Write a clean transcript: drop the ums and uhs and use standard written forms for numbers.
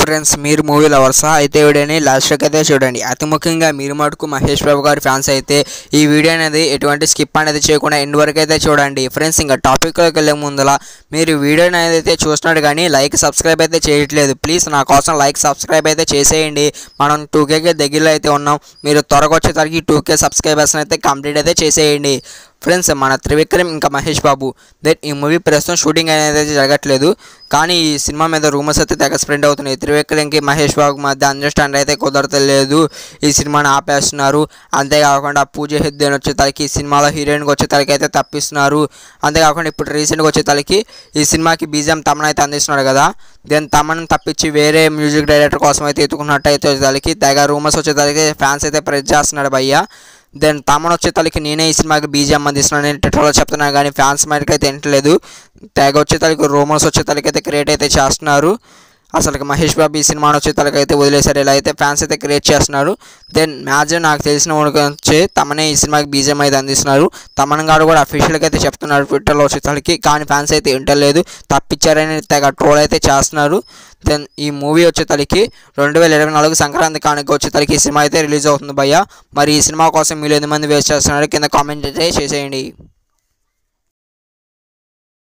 Friends, మీరు movie లవర్సా అయితే వీడియోని లాస్ట్ వరకు అయితే చూడండి. అతి ముఖ్యంగా మీరు మటుకు మహేష్ బాబు గారి ఫ్యాన్స్ అయితే ఈ వీడియో అనేది ఎటువంటి స్కిప్ అనేది చేయకుండా ఎండ్ వరకు అయితే చూడండి. ఫ్రెండ్స్, ఇంకా టాపిక్లోకి వెళ్ళే ముందులా మీరు వీడియోని అయితే చూస్తున్నాడు కానీ లైక్ సబ్స్క్రైబ్ అయితే చేయట్లేదు. ప్లీజ్ నా కోసం లైక్ సబ్స్క్రైబ్ అయితే చేసేయండి. మనం 2Kకి దగ్గరలో అయితే ఉన్నాం. మీరు త్వరగా వచ్చేసరికి 2K సబ్స్క్రైబర్స్ అయితే కంప్లీట్ అయితే చేసేయండి. ఫ్రెండ్స్, మన త్రివిక్రమ్ ఇంకా మహేష్ బాబు ఈ మూవీ ప్రస్తుతం షూటింగ్ అనేది జరగట్లేదు. కానీ ఈ సినిమా మీద రూమర్స్ అయితే తెగ స్ప్రెడ్ అవుతున్నాయి. త్రివిక్రమ్కి మహేష్ బాబుకి మధ్య అండర్స్టాండ్ అయితే కుదరతలేదు. ఈ సినిమాని ఆపేస్తున్నారు. అంతేకాకుండా పూజ హెగ్డే వచ్చే తలకి ఈ సినిమాలో హీరోయిన్కి వచ్చే తలకి అయితే తప్పిస్తున్నారు. అంతేకాకుండా ఇప్పుడు రీసెంట్గా వచ్చే తలకి ఈ సినిమాకి బీజిఎం తమన్ అయితే అందిస్తున్నాడు కదా, దాని తమన్ తప్పించి వేరే మ్యూజిక్ డైరెక్టర్ కోసం అయితే ఎత్తుకున్నట్టు అయితే వచ్చేతలకి తెగ రూమర్స్ వచ్చేతలకి ఫ్యాన్స్ అయితే ప్రెస్ చేస్తున్నాడు భయ్య. దెన్ తమన్ వచ్చేతలకి నేనే ఈ సినిమాకి బీజిఎం అందిస్తున్నాను నేను ట్విట్టర్లో చెప్తున్నాను కానీ ఫ్యాన్స్ మైండ్కి అయితే ఎంటలేదు. తెగ వచ్చేతలకి రూమర్స్ వచ్చేతలకి అయితే క్రియేట్ అయితే చేస్తున్నారు. అసలు మహేష్ బాబు ఈ సినిమాని వచ్చేతలకి అయితే వదిలేశారు. ఇలా అయితే ఫ్యాన్స్ అయితే క్రియేట్ చేస్తున్నారు. దెన్ మ్యాక్సిమం నాకు తెలిసిన వచ్చి తమనే ఈ సినిమాకి బీజిఎం అయితే అందిస్తున్నారు. తమన్ గారు కూడా అఫీషియల్గా అయితే చెప్తున్నారు ట్విట్టర్లో వచ్చేతలకి, కానీ ఫ్యాన్స్ అయితే వింటలేదు. తప్పించారని తెగ ట్రోల్ అయితే చేస్తున్నారు. దెన్ ఈ మూవీ వచ్చేతలకి 2024 సంక్రాంతి కానుక వచ్చేతలకి ఈ సినిమా అయితే రిలీజ్ అవుతుంది భయ్య. మరి ఈ సినిమా కోసం మీరు 8 మంది వేస్ట్ చేస్తున్నారు కింద కామెంట్ అయితే చేసేయండి.